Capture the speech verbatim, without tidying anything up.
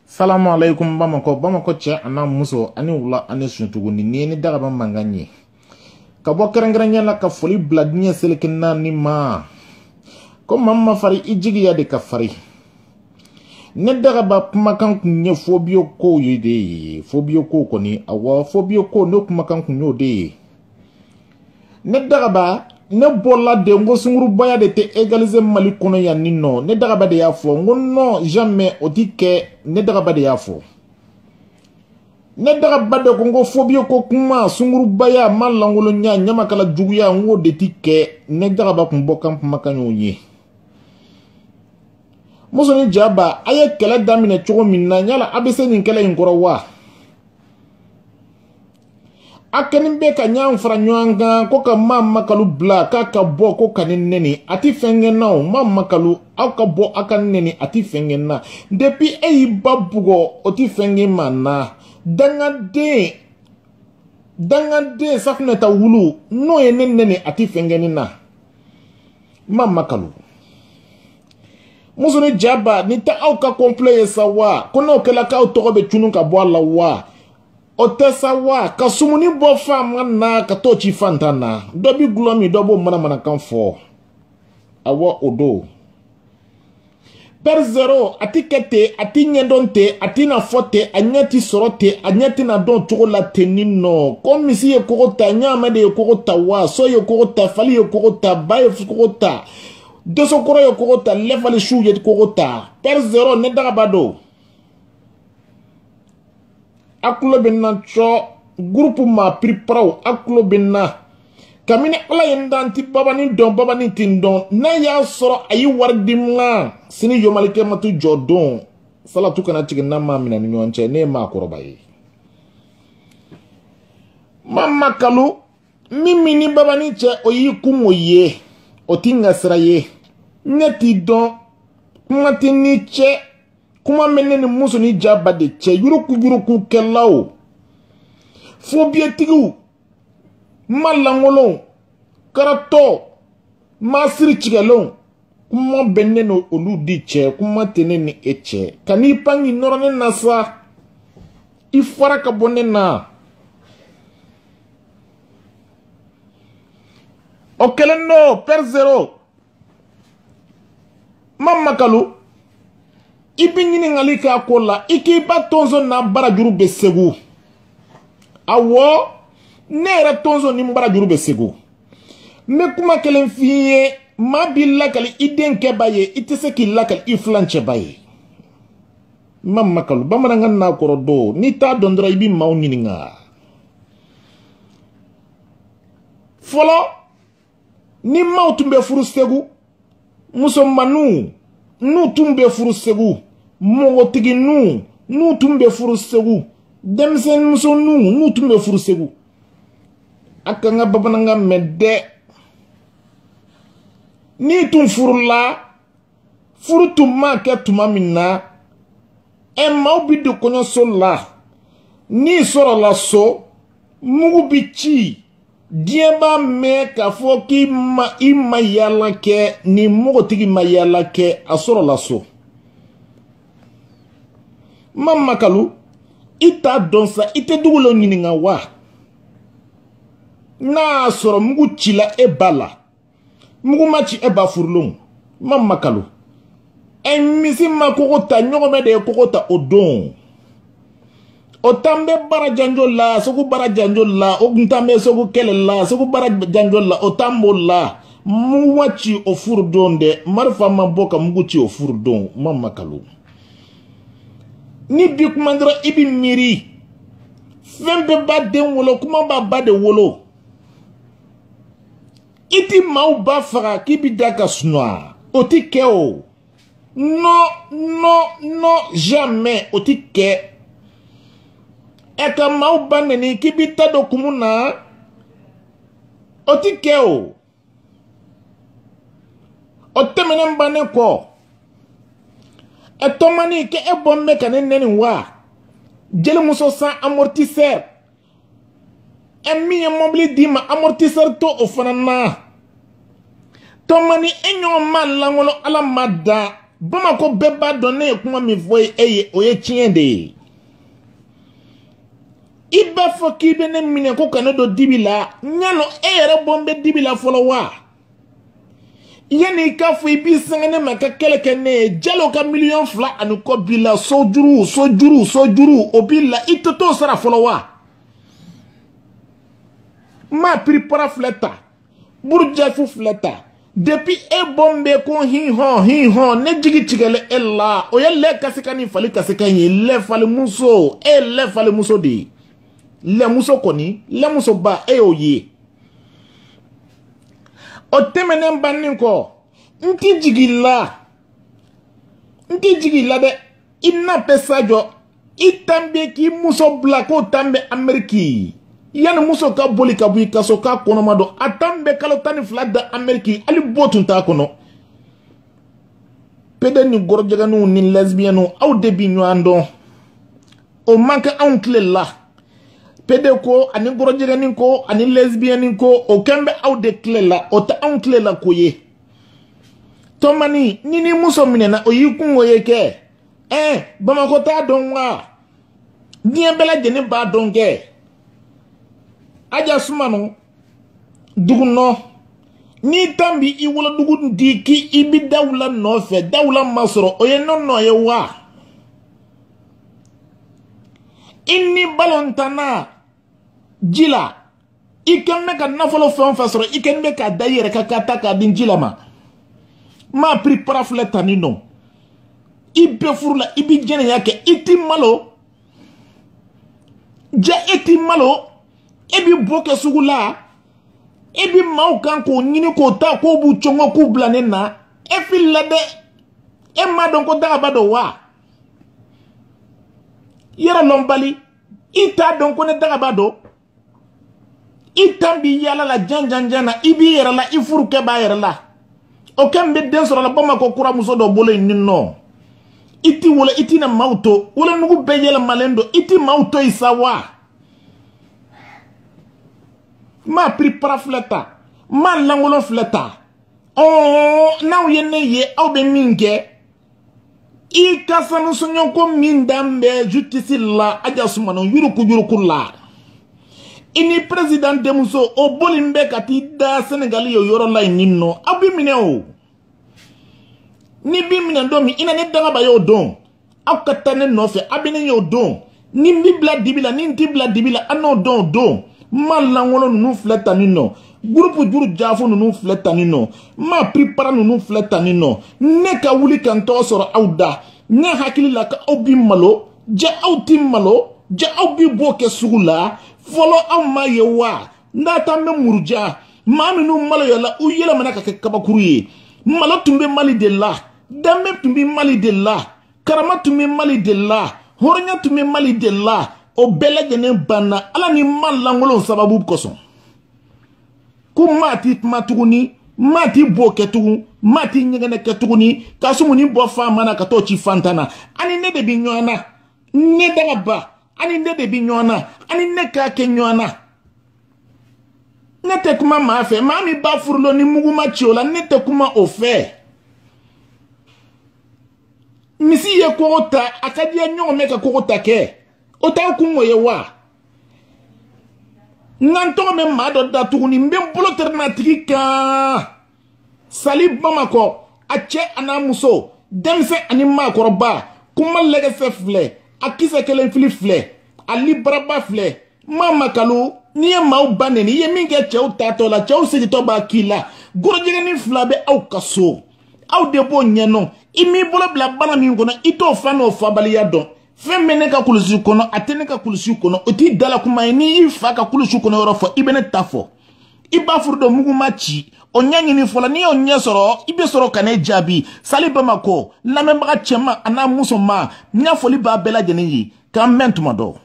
Salamu alaikum Bamako Bamako che ana muso ani wula ani suntugu ni ni daga ba manganye ka bo karangaranya la ka foli bladnya selekina ni ma ko mamma fari ijigi ya de ka fari ne daga ba kumakan kunye fobio ko yide fobio ko ko ni awa fobio ko no kumakan kunyo de ne daga ba ne bola de ngo sunguru baya de te égaliser mali kono ya nino ne daga ba de ya fo ngo no jamais odike ne daga ba de ya fo ne daga ba de ko ngo fobio ko kuma sunguru baya malangolo nya nyama kala juguya ngo de tike ne daga ba kumbo kam makanyo yi muso ni jaba aye kala damine chogo minna nyala abese ni kala inkoro wa akeni be ka nyam fra nyanga ko ka mamma kalu bla ka ka bo ko kanin neni ati fengen na mamma kalu aka bo akan neni ati fengen na depuis e babugo oti fengen manna danga de danga de safna ta wulu no e neni ati fengen na mamma kalu muso ni jaba ni ta auka komple sawa kono kala ka to be chunu ka bo la wa otesa wa kasumuni bo fam na ka to chi fantana dobi glomi dobo mana mana kan fo awa odo per zero atikete atinyendonte atina fote anyati sorote anyati na don chokola tenino komisi ye kokota nyama de kokota wa so ye kokota fali ye kokota baye kokota deso koro ye kokota lefali shu ye kokota per zero ne daga bado akulo benna cho groupe ma priprao akulo benna kamine ala yendanti babani don babani tindon na ya soro ayi wardimla sini yomalike matu jodon salatu kana tigina ma mina ni nyonche ne ma korobayi mama kalu mimi ni babani che oyi kumoye otinga sraye neti don kumati ni che kuma menene muso ni jaba de che yuruku yuruku kelao fobie tigu malangolo karato masiri chigalo kuma beneno olu di che kuma teneni eche kani pangi norone nasa ifara ka bonena okeleno per zero mamma kalu ibi nyini ngali ka kola iki ba tonzo na bara juru be segu awo nere tonzo ni mbara juru be segu me kuma kelen fiye ma billa kali iden ke baye itese ki lakal iflanche baye mamma kalu bamara nganna korodo ni ta dondra ibi maw nyini nga folo ni maw tumbe furu segu muso manu nu tumbe furu segu mogo tigi nu nu tumbe furu segu demsen muso nu nu tumbe furu segu akanga babananga medde ni tum furu la furu tuma ke tuma minna e mau bidu konyo so la ni soro la so mugu bichi dieba me ka fo ki ma ima yala ke ni mogo tigi ma yala ke asoro la so mamma kalu ita donsa ite dugulo nyininga wa na soro mugu chila e bala mugu machi e ba furlong mamma kalu en misi ma kokota nyogome de kokota odon otambe bara janjo la soku bara janjo la oguntambe soku kele la soku bara janjo la otambo la muwachi ofurdon de marfa mamboka muguchi ofurdon mamma kalu ni bi kumandra ibi miri fembe ba de wolo kuma ba ba de wolo iti mau ba fara kibi daga snwa oti keo no no no jamais oti ke eka mau baneni kibita do kumuna otikeo otemene mbane ko etomani ke ebombe kanene wa jele muso sa amortisseur emi mobili dima amortisseur to ofanana tomani enyo malangolo ala madda Bamako beba donné kuma mi voye eye oye tiende. Iba fo ki bene mine ko kanodo dibila nyalo ere bombe dibila folowa. Yani ka fo ibi sangane maka keleke ne jalo ka million fla anu ko bila sojuru sojuru sojuru obila itoto sara folowa. Ma prepara fleta burja fu fleta depuis e bombe ko hi ho hi ho ne jigi tigele ella o yelle kasikani fali kasikani le fali muso e le fali muso di le muso koni le muso ba e oye o temene bannin ko nti jigila nti jigila de inna pesajo itambe ki muso bla ko tambe ameriki yana muso ka boli ka bui kaso ka kono mado atambe kalo tani flada ameriki ali botun ta kono pede ni gorjeganu ni lesbianu au debi nyando o manka ankle la pede ko ani gorjegani ko ani lesbiani ko o kembe au de klela o ta ankle la koye tomani nini muso minena o yikungo yeke eh Bamako ta donwa dien bela jeni ba donke aja sumano dugu no ni tambi i wala dugu di ki ibi dawla no fe dawla masoro oye no no ye wa inni balontana jila ikemme ka nafolo fon fasoro ikemme ka dayere ka kata ka din jila ma ma prepara fleta ni no ibe furla ibi jene yake iti malo ja iti malo ebi boke sugula ebi mau kan ko nyini ko ta ko bu chongo ku blane na e fil la de e ma don ko daga bado wa yera lombali ita don ko ne daga bado itambi yala la janjanjana ibi yera la ifuru ke ba yera la o kembe den soro la Bamako kura muso do bole ninno iti wala iti na mauto wala nugu be yela malendo iti mauto isawa ma prepara fleta ma langolo fleta oh now yene ye au be minge i kasanu sonyo ko mindambe justice la aja sumano yuruku yuruku la ini president demuso o bolimbe kati da Senegali yo yoro la ninno abi mineo ni bi minendo mi ina ne danga ba yo don akatane no fe abine yo don ni bi bla dibila ni nti bla dibila ano don don ma langolo nunu fleta nino groupe juru jafo nunu fleta nino ma prepara nunu fleta nino ne ka wuli kan to soro awda ne hakili la ka obi malo ja awti malo ja obi boke sugula folo am ma yewa ndata me murja ma minu malo yola u yela manaka ke kabakuru ye malo tumbe mali de la dambe tumbe mali de la karama tumbe mali de la hornya tumbe mali de la o bele jene bana ala ni man langolo sababu koso ku mati matuguni mati boke tugu mati nyegene ketuguni kasumu ni bo fa mana ka to chi fantana ani ne de bi nyona ne daga ba ani ne de bi nyona ani ne ka ke nyona ne te kuma ma fe mami ba furlo ni muguma chiola ne te kuma o fe misi ye kota akadia nyon meka kota ke ota kungo ye wa nanto me mado da tuguni mbe bolo alternatiki ka sali Bamako ache anamuso demse anima koroba kuma lege se fle akise kelen fili fle ali braba fle mama kalu ni ye mau baneni ye minge chew tato la chew sigi to ba kila gorojege ni flabe au kaso au debo nyeno imi bolo bla bana mi ngona ito fano fabali ya don femme ka kulusi kono atene ka kulusi kono oti dala kuma ni ifa ka kulusi kono yoro fo ibene tafo iba furdo muguma chi onyanyi ni fola ni onye soro ibe soro kane jabi sali Bamako la memba chema ana musoma nya foli ba bela jeni kan mentuma do